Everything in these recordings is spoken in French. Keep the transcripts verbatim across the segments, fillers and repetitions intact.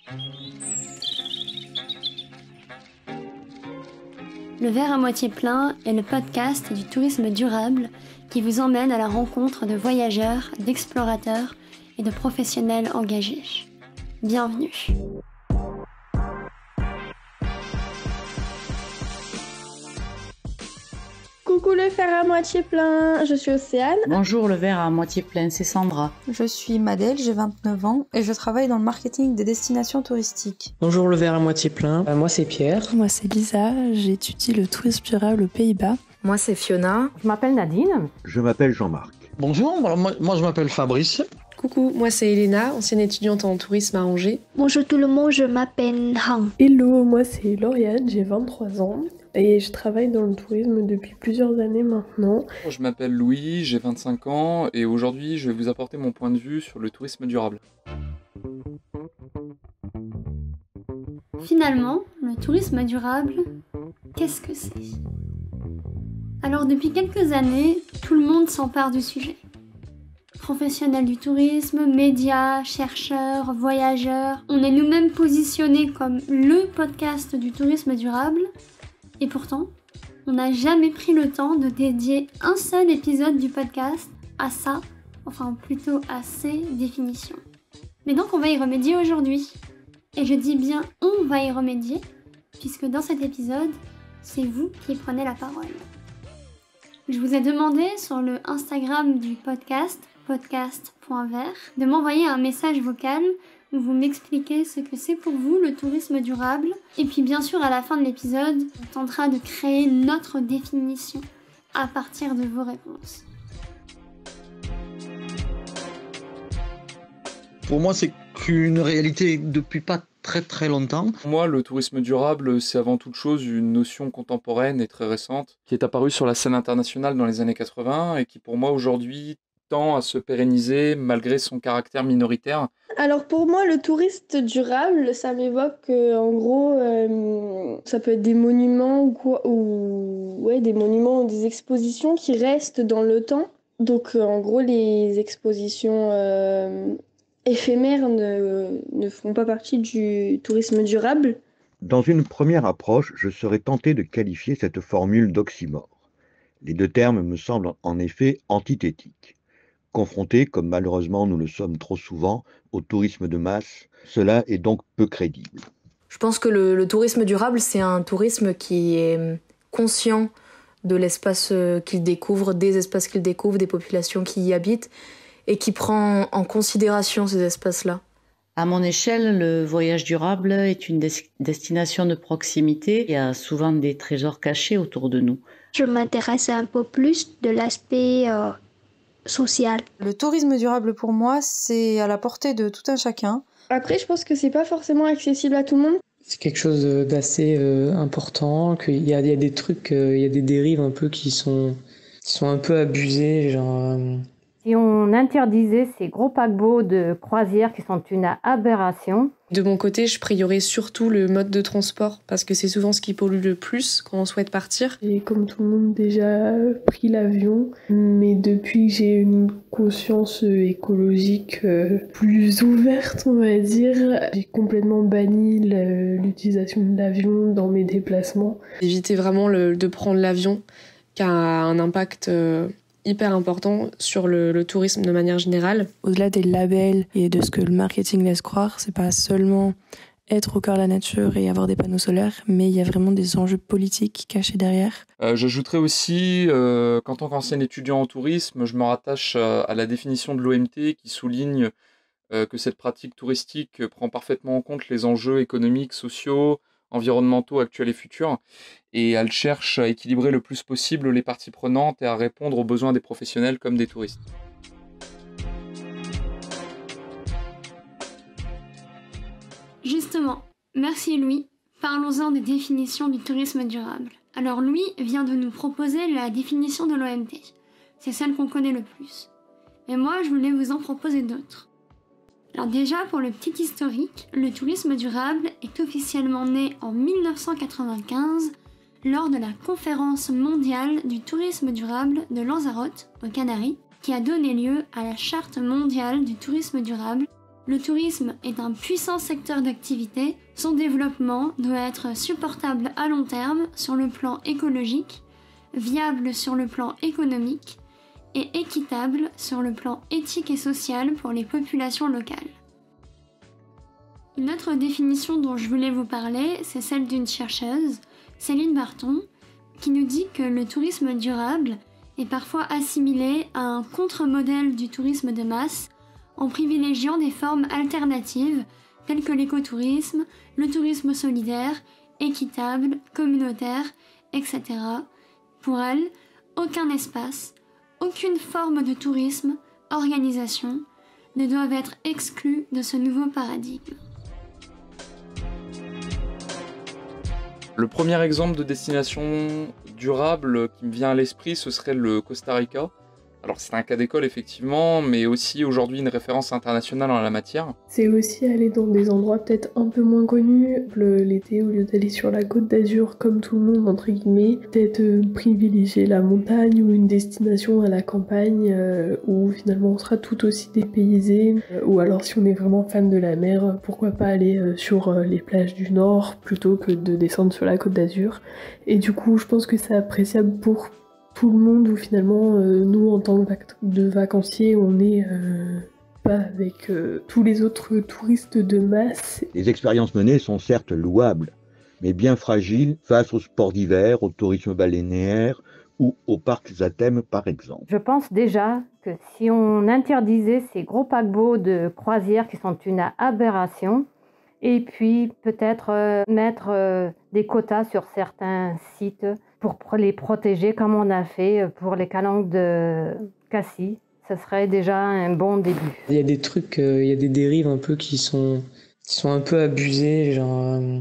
Le verre à moitié plein est le podcast du tourisme durable qui vous emmène à la rencontre de voyageurs, d'explorateurs et de professionnels engagés. Bienvenue. Coucou le verre à moitié plein, je suis Océane. Bonjour le verre à moitié plein, c'est Sandra. Je suis Madel, j'ai vingt-neuf ans et je travaille dans le marketing des destinations touristiques. Bonjour le verre à moitié plein, euh, moi c'est Pierre. Moi c'est Lisa, j'étudie le tourisme durable aux Pays-Bas. Moi c'est Fiona. Je m'appelle Nadine. Je m'appelle Jean-Marc. Bonjour, moi, moi je m'appelle Fabrice. Coucou, moi c'est Elena, ancienne étudiante en tourisme à Angers. Bonjour tout le monde, je m'appelle Han. Hello, moi c'est Lauriane, j'ai vingt-trois ans et je travaille dans le tourisme depuis plusieurs années maintenant. Je m'appelle Louis, j'ai vingt-cinq ans et aujourd'hui je vais vous apporter mon point de vue sur le tourisme durable. Finalement, le tourisme durable, qu'est-ce que c'est ? Alors depuis quelques années, tout le monde s'empare du sujet. Professionnels du tourisme, médias, chercheurs, voyageurs, on est nous-mêmes positionnés comme le podcast du tourisme durable, et pourtant, on n'a jamais pris le temps de dédier un seul épisode du podcast à ça, enfin plutôt à ces définitions. Mais donc on va y remédier aujourd'hui. Et je dis bien on va y remédier, puisque dans cet épisode, c'est vous qui prenez la parole. Je vous ai demandé sur le Instagram du podcast, podcast point vert, de m'envoyer un message vocal où vous m'expliquez ce que c'est pour vous le tourisme durable. Et puis bien sûr, à la fin de l'épisode, on tentera de créer notre définition à partir de vos réponses. Pour moi, c'est qu'une réalité depuis pas très très longtemps. Pour moi, le tourisme durable, c'est avant toute chose une notion contemporaine et très récente qui est apparue sur la scène internationale dans les années quatre-vingts et qui pour moi aujourd'hui tend à se pérenniser malgré son caractère minoritaire. Alors pour moi, le tourisme durable, ça m'évoque euh, en gros, euh, ça peut être des monuments ou quoi, ou ouais, des monuments ou des expositions qui restent dans le temps. Donc euh, en gros, les expositions euh, éphémères ne, ne font pas partie du tourisme durable. Dans une première approche, je serais tenté de qualifier cette formule d'oxymore. Les deux termes me semblent en effet antithétiques. Confrontés, comme malheureusement nous le sommes trop souvent, au tourisme de masse, cela est donc peu crédible. Je pense que le, le tourisme durable, c'est un tourisme qui est conscient de l'espace qu'il découvre, des espaces qu'il découvre, des populations qui y habitent, et qui prend en considération ces espaces-là. À mon échelle, le voyage durable est une des- destination de proximité. Il y a souvent des trésors cachés autour de nous. Je m'intéresse un peu plus de l'aspect euh, social. Le tourisme durable pour moi, c'est à la portée de tout un chacun. Après, je pense que c'est pas forcément accessible à tout le monde. C'est quelque chose d'assez euh, important, qu'il y a, il y a des trucs, euh, il y a des dérives un peu qui sont, qui sont un peu abusées, genre... Euh... Si on interdisait ces gros paquebots de croisière qui sont une aberration. De mon côté, je priorise surtout le mode de transport parce que c'est souvent ce qui pollue le plus quand on souhaite partir. J'ai comme tout le monde déjà pris l'avion, mais depuis que j'ai une conscience écologique plus ouverte, on va dire, j'ai complètement banni l'utilisation de l'avion dans mes déplacements. Éviter vraiment le, de prendre l'avion qui a un impact... Euh, hyper important sur le, le tourisme de manière générale. Au-delà des labels et de ce que le marketing laisse croire, c'est pas seulement être au cœur de la nature et avoir des panneaux solaires, mais il y a vraiment des enjeux politiques cachés derrière. Euh, j'ajouterais aussi euh, qu'en tant qu'ancien étudiant en tourisme, je me rattache à, à la définition de l'O M T qui souligne euh, que cette pratique touristique prend parfaitement en compte les enjeux économiques, sociaux, environnementaux actuels et futurs, et elle cherche à équilibrer le plus possible les parties prenantes et à répondre aux besoins des professionnels comme des touristes. Justement, merci Louis, parlons-en des définitions du tourisme durable. Alors Louis vient de nous proposer la définition de l'O M T, c'est celle qu'on connaît le plus. Mais moi je voulais vous en proposer d'autres. Alors déjà, pour le petit historique, le tourisme durable est officiellement né en mille neuf cent quatre-vingt-quinze lors de la conférence mondiale du tourisme durable de Lanzarote, aux Canaries, qui a donné lieu à la Charte mondiale du tourisme durable Le tourisme est un puissant secteur d'activité. Son développement doit être supportable à long terme sur le plan écologique, viable sur le plan économique et équitable sur le plan éthique et social pour les populations locales. Une autre définition dont je voulais vous parler, c'est celle d'une chercheuse, Céline Barton, qui nous dit que le tourisme durable est parfois assimilé à un contre-modèle du tourisme de masse en privilégiant des formes alternatives telles que l'écotourisme, le tourisme solidaire, équitable, communautaire, et cetera. Pour elle, aucun espace, aucune forme de tourisme, organisation ne doivent être exclus de ce nouveau paradigme. Le premier exemple de destination durable qui me vient à l'esprit, ce serait le Costa Rica. Alors c'est un cas d'école effectivement, mais aussi aujourd'hui une référence internationale en la matière. C'est aussi aller dans des endroits peut-être un peu moins connus. Le, l'été, au lieu d'aller sur la Côte d'Azur comme tout le monde, entre guillemets, peut-être euh, privilégier la montagne ou une destination à la campagne euh, où finalement on sera tout aussi dépaysé. Euh, ou alors si on est vraiment fan de la mer, pourquoi pas aller euh, sur euh, les plages du Nord plutôt que de descendre sur la Côte d'Azur. Et du coup je pense que c'est appréciable pour tout le monde, où finalement euh, nous en tant que vac- de vacanciers on n'est euh, pas avec euh, tous les autres touristes de masse. Les expériences menées sont certes louables, mais bien fragiles face au sport d'hiver, au tourisme balnéaire ou aux parcs à thème par exemple. Je pense déjà que si on interdisait ces gros paquebots de croisière qui sont une aberration, et puis peut-être euh, mettre euh, des quotas sur certains sites pour les protéger comme on a fait pour les calanques de Cassis, ce serait déjà un bon début. Il y a des trucs, euh, il y a des dérives un peu qui sont, qui sont un peu abusées, genre euh,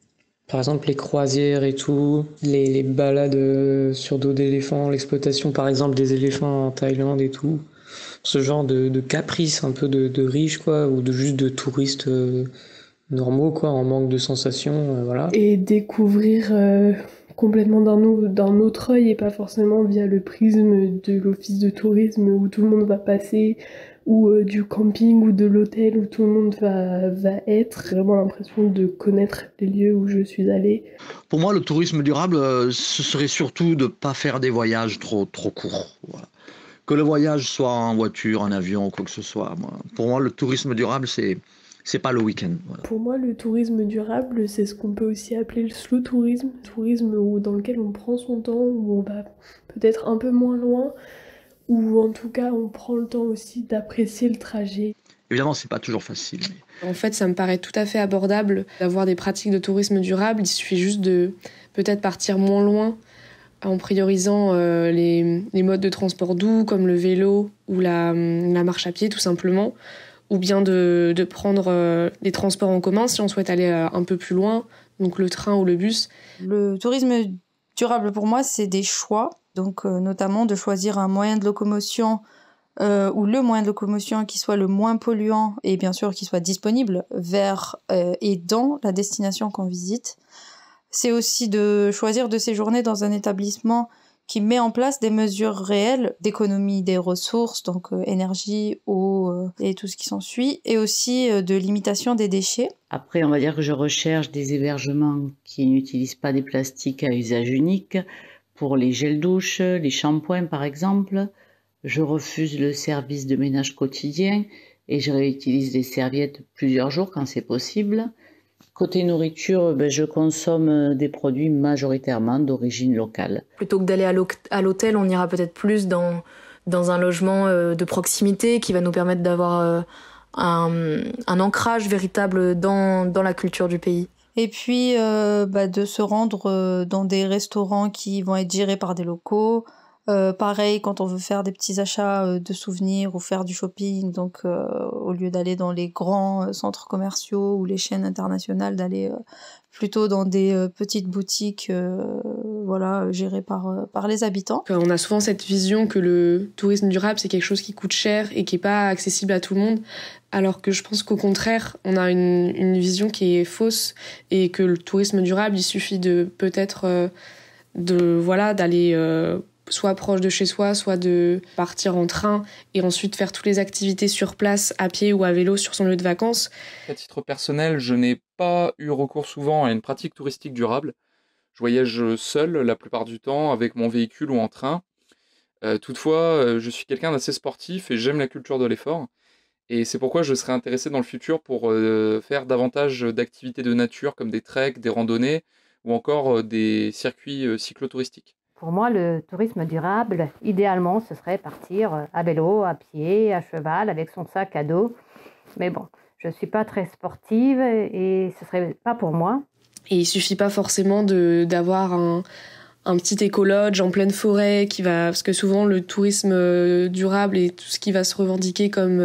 par exemple les croisières et tout, les, les balades euh, sur dos d'éléphants, l'exploitation par exemple des éléphants en Thaïlande et tout, ce genre de, de caprice un peu de, de riches quoi, ou de juste de touristes euh, normaux quoi, en manque de sensations, euh, voilà. Et découvrir euh, complètement d'un, nou- d'un autre œil et pas forcément via le prisme de l'office de tourisme où tout le monde va passer, ou euh, du camping ou de l'hôtel où tout le monde va, va être. J'ai vraiment l'impression de connaître les lieux où je suis allée. Pour moi, le tourisme durable, euh, ce serait surtout de ne pas faire des voyages trop, trop courts. Voilà. Que le voyage soit en voiture, en avion ou quoi que ce soit. Moi. Pour moi, le tourisme durable, c'est... c'est pas le week-end. Voilà. Pour moi, le tourisme durable, c'est ce qu'on peut aussi appeler le slow tourisme. Tourisme où, dans lequel on prend son temps, où on va peut-être un peu moins loin, ou en tout cas, on prend le temps aussi d'apprécier le trajet. Évidemment, c'est pas toujours facile. Mais... En fait, ça me paraît tout à fait abordable d'avoir des pratiques de tourisme durable. Il suffit juste de peut-être partir moins loin en priorisant euh, les, les modes de transport doux, comme le vélo ou la, la marche à pied, tout simplement. Ou bien de, de prendre euh, des transports en commun si on souhaite aller euh, un peu plus loin, donc le train ou le bus. Le tourisme durable, pour moi, c'est des choix. Donc, euh, notamment de choisir un moyen de locomotion euh, ou le moyen de locomotion qui soit le moins polluant et bien sûr qui soit disponible vers euh, et dans la destination qu'on visite. C'est aussi de choisir de séjourner dans un établissement qui met en place des mesures réelles d'économie des ressources, donc euh, énergie, eau euh, et tout ce qui s'ensuit, et aussi euh, de limitation des déchets. Après, on va dire que je recherche des hébergements qui n'utilisent pas des plastiques à usage unique, pour les gels douche, les shampoings par exemple. Je refuse le service de ménage quotidien et je réutilise les serviettes plusieurs jours quand c'est possible. Côté nourriture, ben, je consomme des produits majoritairement d'origine locale. Plutôt que d'aller à l'hôtel, on ira peut-être plus dans, dans un logement de proximité qui va nous permettre d'avoir euh, un, un ancrage véritable dans, dans la culture du pays. Et puis euh, bah, de se rendre euh, dans des restaurants qui vont être gérés par des locaux. Euh, pareil, quand on veut faire des petits achats euh, de souvenirs ou faire du shopping, donc euh, au lieu d'aller dans les grands euh, centres commerciaux ou les chaînes internationales, d'aller euh, plutôt dans des euh, petites boutiques euh, voilà, gérées par, euh, par les habitants. On a souvent cette vision que le tourisme durable, c'est quelque chose qui coûte cher et qui n'est pas accessible à tout le monde, alors que je pense qu'au contraire, on a une, une vision qui est fausse et que le tourisme durable, il suffit de peut-être euh, de, voilà, d'aller... Euh, soit proche de chez soi, soit de partir en train et ensuite faire toutes les activités sur place, à pied ou à vélo sur son lieu de vacances. À titre personnel, je n'ai pas eu recours souvent à une pratique touristique durable. Je voyage seul la plupart du temps avec mon véhicule ou en train. Euh, toutefois, euh, je suis quelqu'un d'assez sportif et j'aime la culture de l'effort. Et c'est pourquoi je serais intéressé dans le futur pour euh, faire davantage d'activités de nature comme des treks, des randonnées ou encore euh, des circuits euh, cyclotouristiques. Pour moi, le tourisme durable, idéalement, ce serait partir à vélo, à pied, à cheval, avec son sac à dos. Mais bon, je ne suis pas très sportive et ce ne serait pas pour moi. Et il ne suffit pas forcément de, d'avoir un, un petit écologe en pleine forêt qui va... Parce que souvent, le tourisme durable et tout ce qui va se revendiquer comme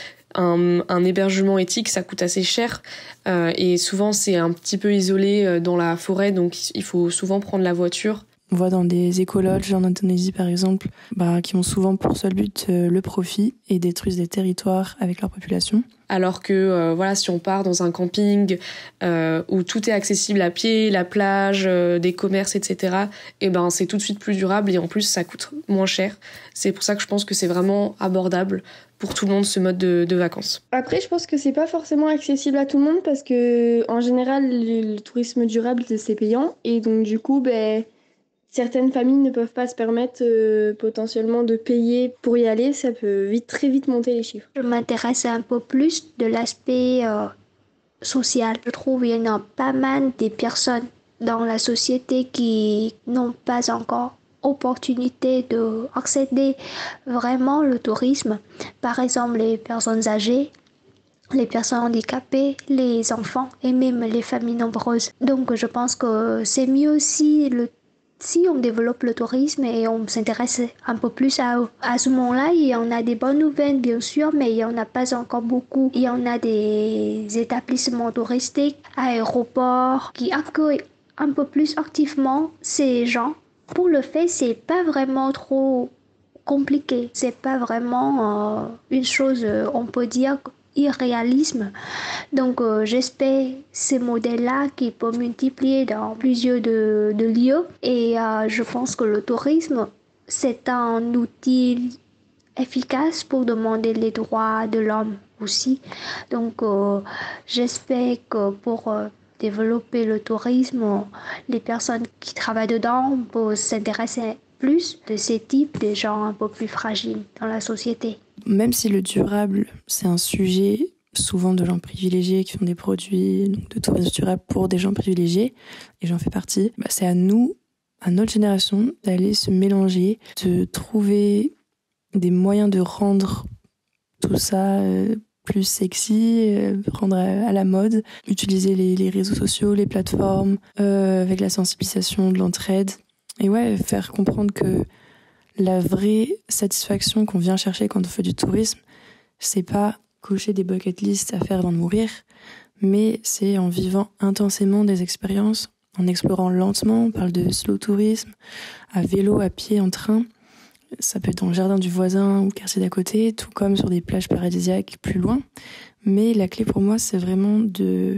un, un hébergement éthique, ça coûte assez cher. Euh, et souvent, c'est un petit peu isolé dans la forêt, donc il faut souvent prendre la voiture. On voit dans des écologes en Indonésie, par exemple, bah, qui ont souvent pour seul but euh, le profit et détruisent des territoires avec leur population. Alors que euh, voilà, si on part dans un camping euh, où tout est accessible à pied, la plage, euh, des commerces, et cetera, et ben c'est tout de suite plus durable et en plus ça coûte moins cher. C'est pour ça que je pense que c'est vraiment abordable pour tout le monde ce mode de, de vacances. Après, je pense que c'est pas forcément accessible à tout le monde parce que en général, le, le tourisme durable c'est payant et donc du coup, ben certaines familles ne peuvent pas se permettre euh, potentiellement de payer pour y aller. Ça peut vite, très vite monter les chiffres. Je m'intéresse un peu plus de l'aspect euh, social. Je trouve qu'il y en a pas mal des personnes dans la société qui n'ont pas encore opportunité d'accéder vraiment au tourisme. Par exemple, les personnes âgées, les personnes handicapées, les enfants et même les familles nombreuses. Donc je pense que c'est mieux si le Si on développe le tourisme et on s'intéresse un peu plus à, à ce moment-là, il y en a des bonnes nouvelles bien sûr, mais il n'y en a pas encore beaucoup. Il y en a des établissements touristiques, aéroports qui accueillent un peu plus activement ces gens. Pour le fait, c'est pas vraiment trop compliqué. C'est pas vraiment euh, une chose, on peut dire, irréalisme. Donc euh, j'espère ces modèles-là qui peuvent multiplier dans plusieurs de, de lieux et euh, je pense que le tourisme c'est un outil efficace pour demander les droits de l'homme aussi. Donc euh, j'espère que pour euh, développer le tourisme, les personnes qui travaillent dedans peuvent s'intéresser plus de ces types de gens un peu plus fragiles dans la société. Même si le durable, c'est un sujet souvent de gens privilégiés qui font des produits donc de tourisme durable pour des gens privilégiés, et j'en fais partie, bah c'est à nous, à notre génération, d'aller se mélanger, de trouver des moyens de rendre tout ça euh, plus sexy, euh, rendre à, à la mode, utiliser les, les réseaux sociaux, les plateformes, euh, avec la sensibilisation de l'entraide, et ouais, faire comprendre que la vraie satisfaction qu'on vient chercher quand on fait du tourisme, c'est pas cocher des bucket lists à faire avant de mourir, mais c'est en vivant intensément des expériences, en explorant lentement. On parle de slow tourisme, à vélo, à pied, en train. Ça peut être dans le jardin du voisin ou le quartier d'à côté, tout comme sur des plages paradisiaques plus loin. Mais la clé pour moi, c'est vraiment de,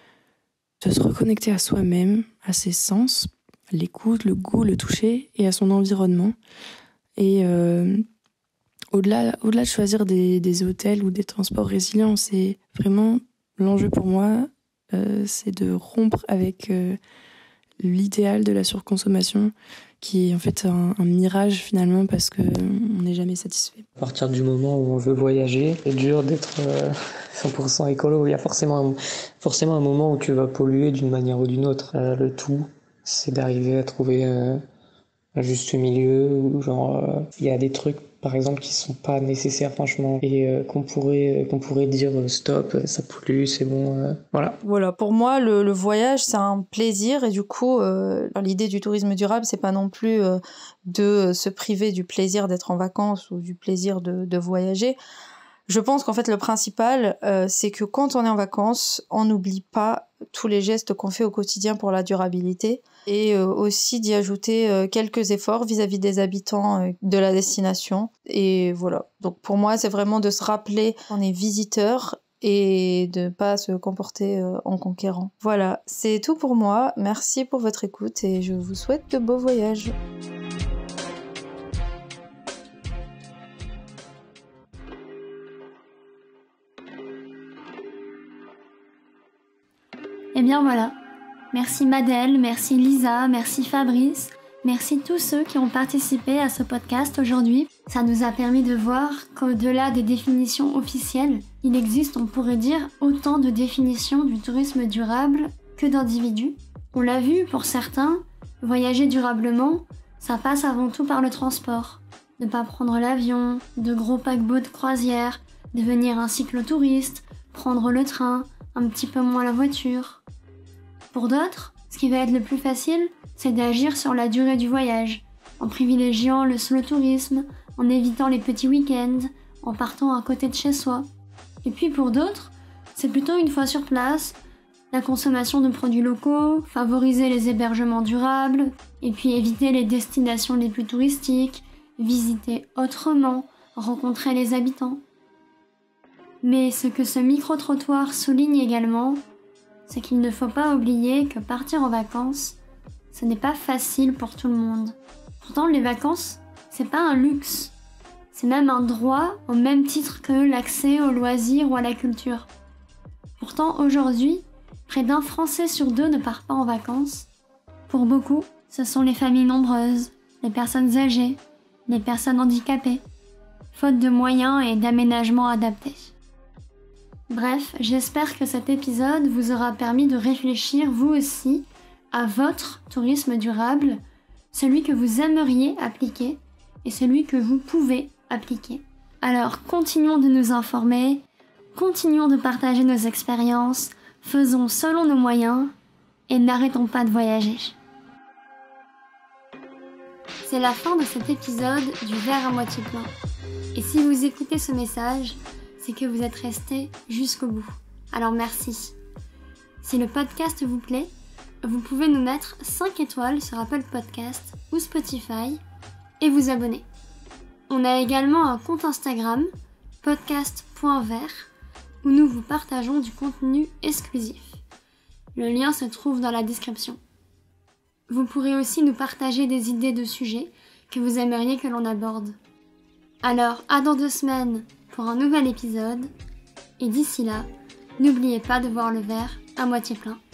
de se reconnecter à soi-même, à ses sens, l'écoute, le goût, le toucher et à son environnement. Et euh, au-delà, au-delà de choisir des, des hôtels ou des transports résilients, c'est vraiment l'enjeu pour moi, euh, c'est de rompre avec euh, l'idéal de la surconsommation, qui est en fait un, un mirage finalement parce qu'on n'est jamais satisfait. À partir du moment où on veut voyager, c'est dur d'être euh, cent pour cent écolo. Il y a forcément un, forcément un moment où tu vas polluer d'une manière ou d'une autre. Euh, le tout, c'est d'arriver à trouver euh, un juste milieu où genre il euh, y a des trucs par exemple qui sont pas nécessaires franchement et euh, qu'on pourrait euh, qu'on pourrait dire euh, stop, ça pollue, c'est bon, euh, voilà. Voilà, pour moi le, le voyage c'est un plaisir et du coup euh, l'idée du tourisme durable c'est pas non plus euh, de se priver du plaisir d'être en vacances ou du plaisir de, de voyager. Je pense qu'en fait le principal euh, c'est que quand on est en vacances on n'oublie pas tous les gestes qu'on fait au quotidien pour la durabilité et euh, aussi d'y ajouter euh, quelques efforts vis-à-vis des habitants euh, de la destination. Et voilà, donc pour moi c'est vraiment de se rappeler qu'on est visiteur et de ne pas se comporter euh, en conquérant. Voilà, c'est tout pour moi, merci pour votre écoute et je vous souhaite de beaux voyages. Et bien voilà. Merci Madèle, merci Lisa, merci Fabrice, merci tous ceux qui ont participé à ce podcast aujourd'hui. Ça nous a permis de voir qu'au-delà des définitions officielles, il existe, on pourrait dire, autant de définitions du tourisme durable que d'individus. On l'a vu pour certains, voyager durablement, ça passe avant tout par le transport. Ne pas prendre l'avion, de gros paquebots de croisière, devenir un cyclotouriste, prendre le train, un petit peu moins la voiture. Pour d'autres, ce qui va être le plus facile, c'est d'agir sur la durée du voyage, en privilégiant le slow tourisme, en évitant les petits week-ends, en partant à côté de chez soi. Et puis pour d'autres, c'est plutôt une fois sur place, la consommation de produits locaux, favoriser les hébergements durables, et puis éviter les destinations les plus touristiques, visiter autrement, rencontrer les habitants. Mais ce que ce micro-trottoir souligne également, c'est qu'il ne faut pas oublier que partir en vacances, ce n'est pas facile pour tout le monde. Pourtant, les vacances, c'est pas un luxe. C'est même un droit au même titre que l'accès aux loisirs ou à la culture. Pourtant, aujourd'hui, près d'un Français sur deux ne part pas en vacances. Pour beaucoup, ce sont les familles nombreuses, les personnes âgées, les personnes handicapées, faute de moyens et d'aménagements adaptés. Bref, j'espère que cet épisode vous aura permis de réfléchir vous aussi à votre tourisme durable, celui que vous aimeriez appliquer et celui que vous pouvez appliquer. Alors continuons de nous informer, continuons de partager nos expériences, faisons selon nos moyens et n'arrêtons pas de voyager. C'est la fin de cet épisode du verre à moitié plein. Et si vous écoutez ce message, c'est que vous êtes resté jusqu'au bout. Alors merci. Si le podcast vous plaît, vous pouvez nous mettre cinq étoiles sur Apple Podcast ou Spotify et vous abonner. On a également un compte Instagram, podcast point vert, où nous vous partageons du contenu exclusif. Le lien se trouve dans la description. Vous pourrez aussi nous partager des idées de sujets que vous aimeriez que l'on aborde. Alors, à dans deux semaines pour un nouvel épisode, et d'ici là, n'oubliez pas de voir le verre à moitié plein.